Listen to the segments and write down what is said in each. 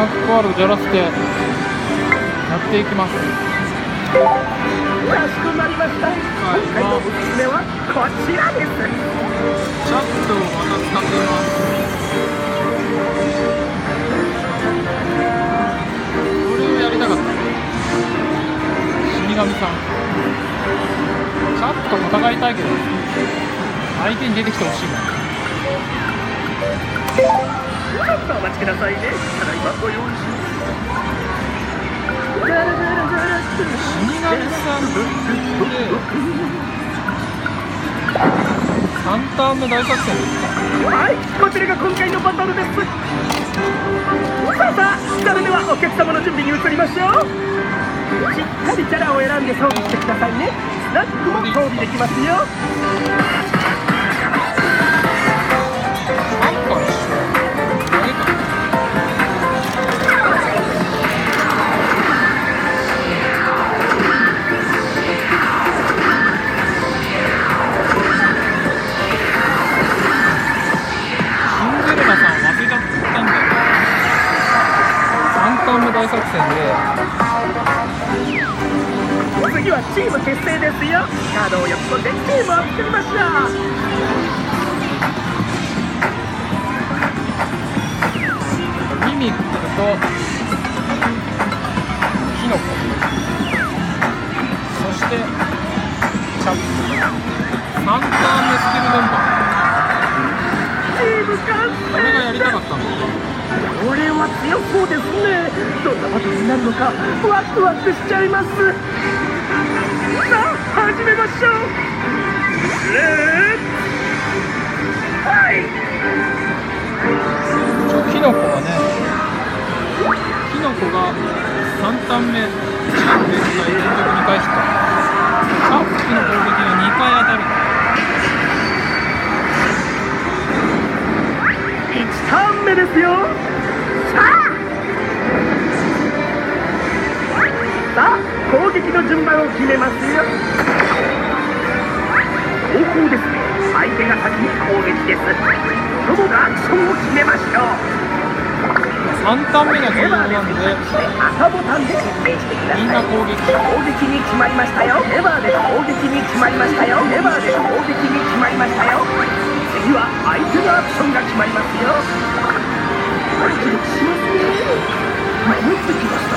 ナックワールドじゃらせてやっていきます。 かしこまりました。今回のおすすめはこちらです。 チャットをまた使っています。これをやりたかった。死神さん、チャットと戦いたいけど相手に出てきてほしいな。 ちょっとお待ちくださいね。ただいまご用意します。 死神さんで3ターン目大作戦ですか。 はい、こちらが今回のバトルです。さあさあ、それではお客様の準備に移りましょう。しっかりキャラを選んで装備してくださいね。スナックも装備できますよ。 大作戦で次はチーム結成ですよ。カードを4つ取ってチームを作りましょう。 ミミックとキノコ、そしてチャップ、3ターン目スキルメンバチーム完ー、これがやりたかったんだ。 これは強そうですね。どんなバトルになるのかワクワクしちゃいます。さあ始めましょう。はい。 キノコはね、キノコが3ターン目チャップ連続2回ヒット、チャップの攻撃が2回当たる。 1ターン目ですよ。さあ攻撃の順番を決めますよ。方法ですね。相手が先に攻撃です。友がアクションを決めましょう。 3ターン目が重要なんで赤ボタンで設定してください。 みんな攻撃に決まりましたよ。レバーで攻撃に決まりましたよ。レバーで攻撃に決まりましたよ。次は相手のアクションが決まりますよ。ドキドキしますね。迷ってきました。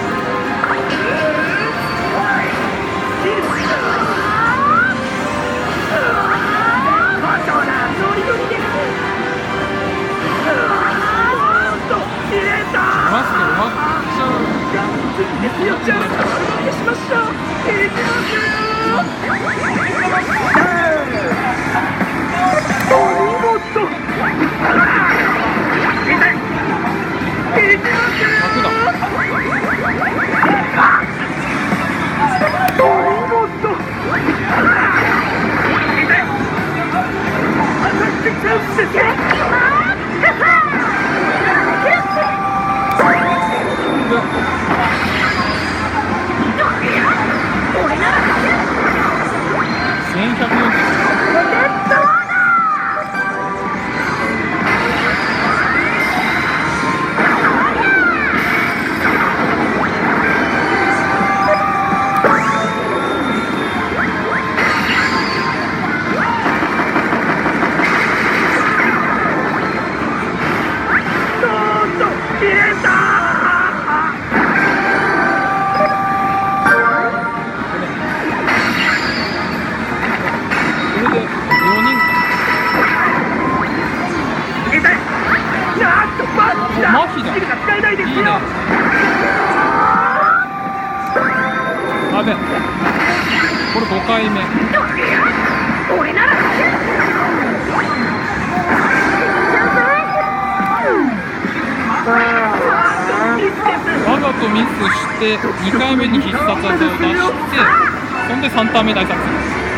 やべ、これ5回目。 俺ならわざとミスして2回目に必殺技を出して、そんで3ターン目大作戦。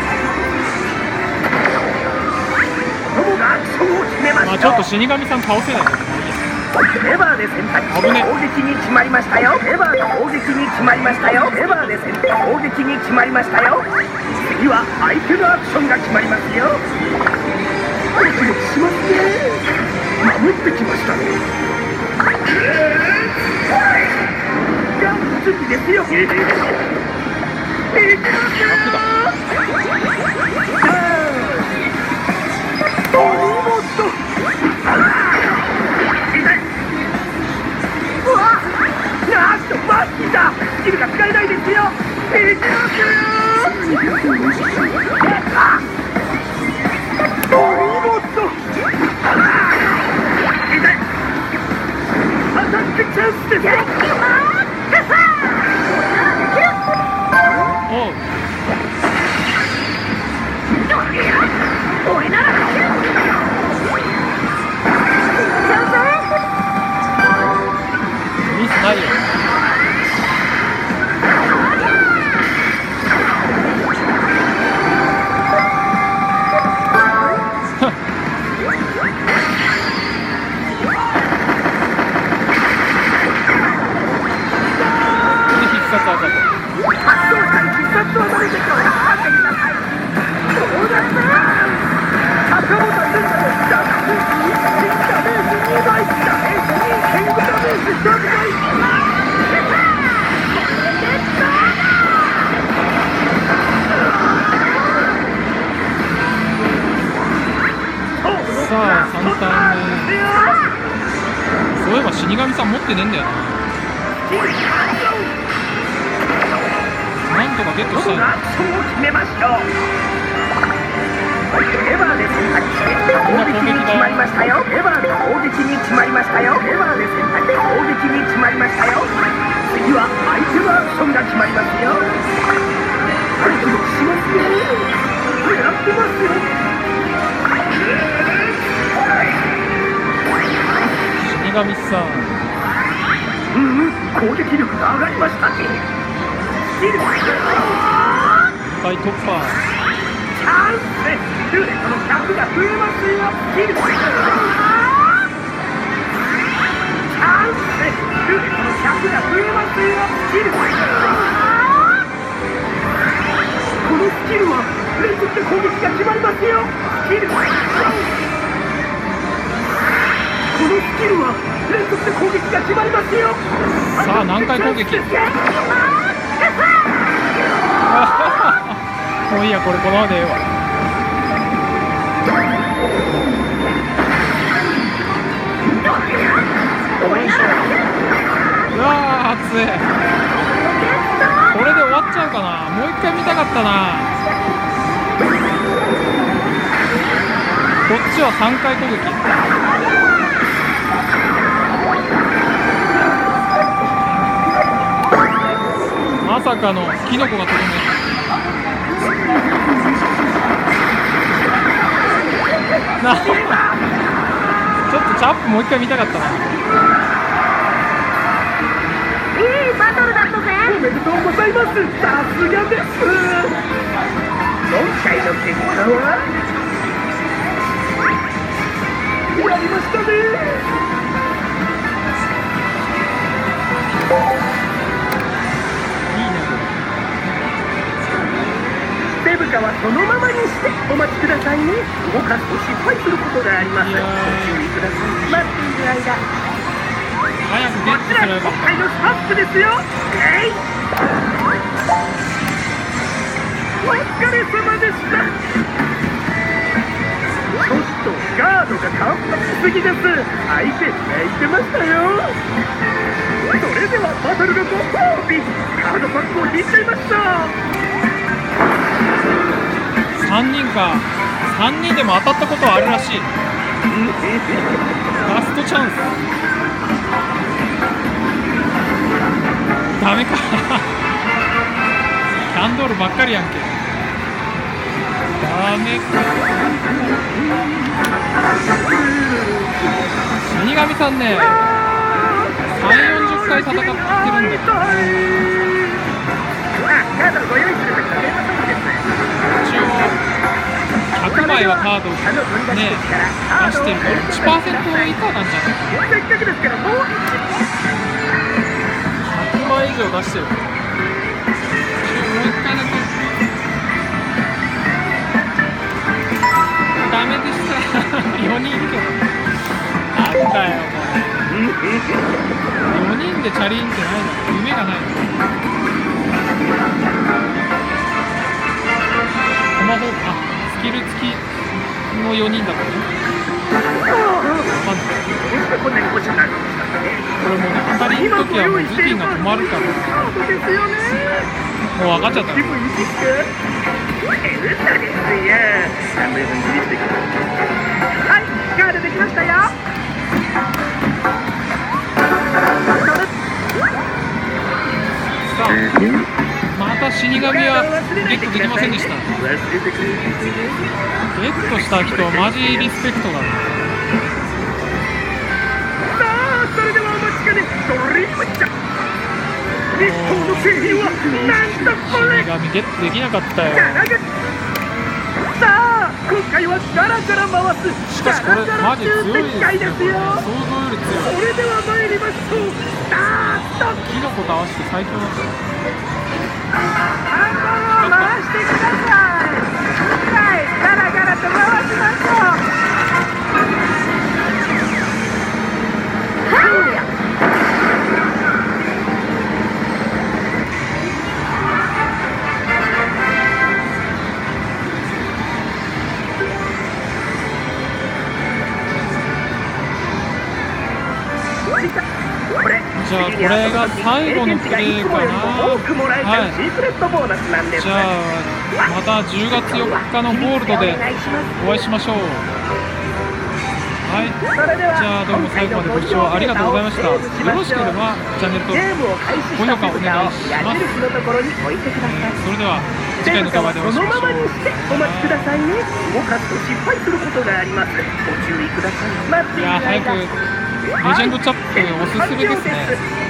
まあちょっと死神さん倒せない。 レバーで選択して攻撃に決まりましたよ。レバーで攻撃に決まりましたよ。レバーで選択攻撃に決まりましたよ。次は相手のアクションが決まりますよ。ドキドキしますね。守ってきましたね。 がっつきですよ。いきますよ。お見事。痛い。うわ、なんとマッキーだ。スキルが使えないですよ。いきますよ。お見事。痛い。アタックチャンスですよ。 おう俺ならミスないよ。必殺技と。 発動したい必殺技でしょ。当てください。そうだな。赤ボタン連打でダメージ2倍、ダメージ2.5ダメージ3倍。 さあ3ターン目。そういえば死神さん持ってねえんだよな。なんとかゲットしたいな。 アクションを決めましょう。レバーで選択して攻撃に決まりましたよ。レバーで攻撃に決まりましたよ。レバーで選択で攻撃に決まりましたよ。次は相手のアクションが決まりますよ。相手もしますよ。狙ってますよ。 死神さん。 攻撃力が上がりましたね。 いっぱい突破。 チャンス。ルーレットの100が増えますよ。チャンス。ルーレットの100が増えますよ。このスキルは連続で攻撃が決まりますよ。このスキルは連続で攻撃が決まりますよ。 さあ何回攻撃。もういいや、これこのままでええわ。うわー熱い。これで終わっちゃうかな。もう一回見たかったな。こっちは3回攻撃。まさかのキノコがとどめ。ちょっとチャップもう一回見たかったな。 いいバトルだったぜ。おめでとうございます。さすがです。今回の結果はやりましたね。セブカはそのままにしてお待ちくださいね。動かすと失敗することがあります。ご注意ください。待っている間、 早くゲットすればよかった。 今回のスタッフですよ。お疲れ様でした。ちょっとガードが完璧すぎです。相手泣いてましたよ。それではバトルのご褒美、カードパックを引いちゃいました。 3人か。3人でも当たったことはあるらしい。ラストチャンス。ダメか。キャンドールばっかりやんけ。ダメか。死神さんね、3、40回戦ってるんだよ。一応100枚はカードね出してるから 1% 以下なんじゃない？100枚以上出してる。もう一回だけ。ダメでした。4人いるけど。あったよこれ。4人でチャ足りんってないの、夢がない。トマホーク、あ、スキル付きの4人だったね。わかんない。 こんなに欲しくなるんですかね。 これもうね、当たりの時はもう頭巾が止まるから、 そうですよね。 もう分かっちゃった。 気分いいですか？嘘ですよ。半分ずりしてください。はい、ガードできましたよ。 さあ、また死神はゲットできませんでした。 忘れてくれてね。 ゲットした人はマジリスペクトだね。 さあ、それではお待ちかね、ドリームジャンプ。日本の製品はなんとこれ。 死神ゲットできなかったよ。 さあ、今回はガラガラ回す。 しかしこれマジ強いですね。 ですよ。 想像より強い。 それでは参りましょう。スタート。 キノコと合わせて最強だった。 ハンドルを回してください。はい、ガラガラと回しましょう。 じゃあこれが最後のプレーかな。はい。じゃあまた10月4日のゴールドでお会いしましょう。はい。じゃあどうも最後までご視聴ありがとうございました。よろしければチャンネル登録、高評価お願いします。それでは次回の動画でお会いしましょう。 お待ちくださいね。動かすと失敗することがあります。ご注意ください。 いや早くレジェンドチャップおすすめですね。